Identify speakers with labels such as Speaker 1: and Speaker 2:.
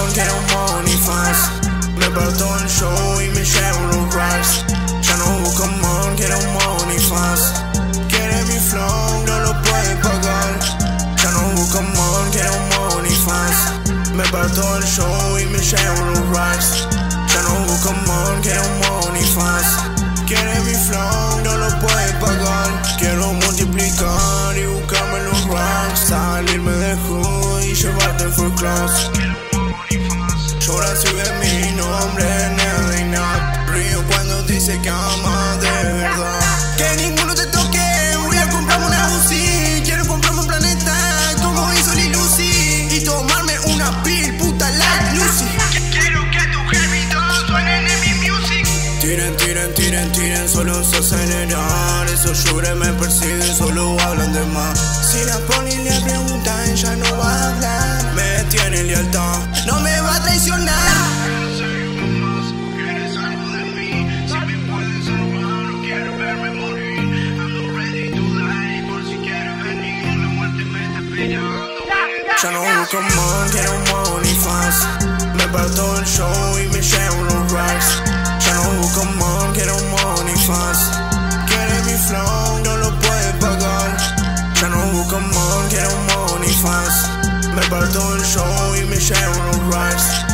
Speaker 1: mon, quiero money fast. Me parto el show y me llevo los racks. Ya no busco mon, quiero money fast. Quiere mi flow, no lo puede pagar. Ya no busco mon, quiero money fast. Me parto el show y me llevo los racks. Ya no busco mon, quiero money fast. Quiere mi flow, no lo puede pagar. Quiero multiplicar y buscarme los racks. Salirme de hood y llevarte en full class. Llora si ve mi nombre, nada y nada. Río cuando dice que ama de verdad. Que ninguno te toque, voy a comprarme una Uzi. Quiero comprarme un planeta como hizo Lil Uzi. Y tomarme una pill, puta like Lucy.
Speaker 2: Quiero que tus gemidos suenen en mi music.
Speaker 1: Tiren, tiren, tiren, tiren, solo se acelerar. Esos llores me persiguen, solo hablan de más. Si la poli le pregunta, ella no va a hablar. Me tiene lealtad, no me va a traicionar. Ya no busco mon, quiero money fast. Me parto el show y me llevo los racks. Ya no busco mon, quiero money fast. Quiere mi flow, no lo puede pagar. Ya no busco mon, quiero money fast. Me parto el show y me llevo los racks.